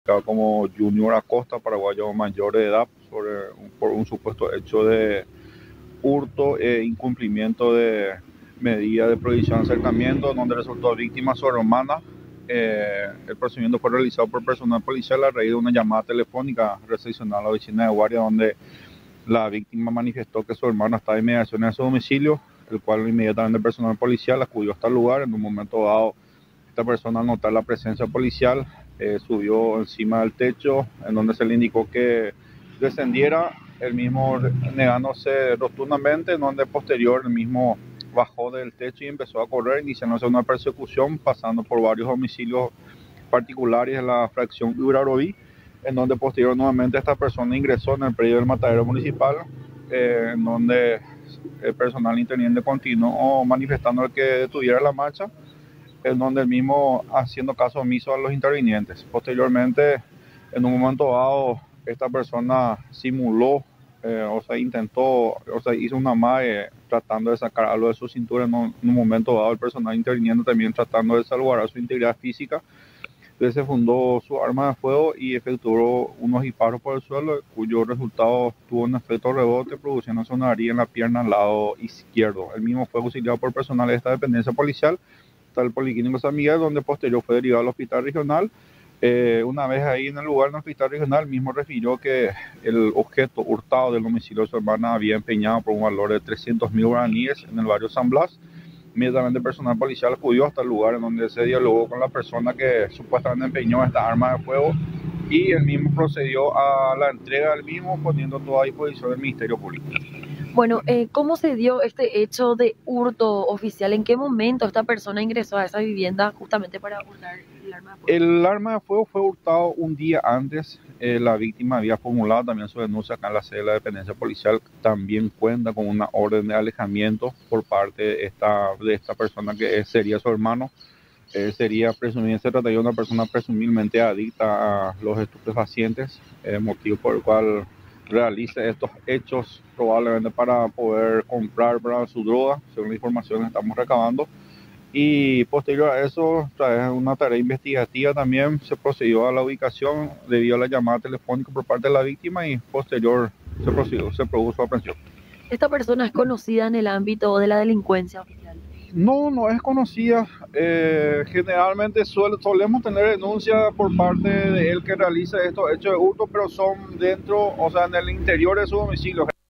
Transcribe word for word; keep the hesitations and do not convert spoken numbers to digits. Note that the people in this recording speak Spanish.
como Junior Acosta, paraguayo mayor de edad, sobre, por un supuesto hecho de hurto e incumplimiento de medida de prohibición de acercamiento, donde resultó víctima su hermana. Eh, el procedimiento fue realizado por personal policial a raíz de una llamada telefónica recepcionada a la oficina de guardia, donde la víctima manifestó que su hermana estaba en inmediaciones de su domicilio, el cual inmediatamente el personal policial acudió hasta el lugar. En un momento dado, esta persona, al notar la presencia policial, eh, subió encima del techo, en donde se le indicó que descendiera, el mismo negándose rotundamente, en donde posterior el mismo bajó del techo y empezó a correr, iniciándose una persecución, pasando por varios domicilios particulares en la fracción Uraroví, en donde posterior nuevamente esta persona ingresó en el predio del matadero municipal, eh, en donde el personal interviniente continuó manifestando que detuviera la marcha, en donde el mismo haciendo caso omiso a los intervinientes. Posteriormente, en un momento dado, esta persona simuló, eh, o sea, intentó, o sea, hizo una amague tratando de sacar algo de su cintura. En un, en un momento dado, el personal interviniente también tratando de salvaguardar su integridad física, desenfundó su arma de fuego y efectuó unos disparos por el suelo, cuyo resultado tuvo un efecto rebote, produciéndose una herida en la pierna al lado izquierdo. El mismo fue auxiliado por personal de esta dependencia policial, el Policlínico San Miguel, donde posterior fue derivado al hospital regional. Eh, una vez ahí en el lugar del hospital regional, mismo refirió que el objeto hurtado del domicilio de su hermana había empeñado por un valor de trescientos mil guaraníes en el barrio San Blas. Inmediatamente el personal policial acudió hasta el lugar, en donde se dialogó con la persona que supuestamente empeñó esta arma de fuego, y el mismo procedió a la entrega del mismo, poniendo toda a disposición del Ministerio Público. Bueno, eh, ¿cómo se dio este hecho de hurto oficial? ¿En qué momento esta persona ingresó a esa vivienda justamente para hurtar el arma de fuego? El arma de fuego fue hurtado un día antes. Eh, la víctima había formulado también su denuncia acá en la sede de la dependencia policial. También cuenta con una orden de alejamiento por parte de esta, de esta persona que sería su hermano. Eh, sería presumiblemente, se trataría de una persona presumiblemente adicta a los estupefacientes, eh, motivo por el cual realice estos hechos probablemente para poder comprar para su droga, según la información que estamos recabando. Y posterior a eso, tras una tarea investigativa también se procedió a la ubicación debido a la llamada telefónica por parte de la víctima, y posterior se procedió, se produjo su aprehensión. ¿Esta persona es conocida en el ámbito de la delincuencia oficial? No, no es conocida. Eh, generalmente suele, solemos tener denuncias por parte de él que realiza estos hechos de hurto, pero son dentro, o sea, en el interior de su domicilio.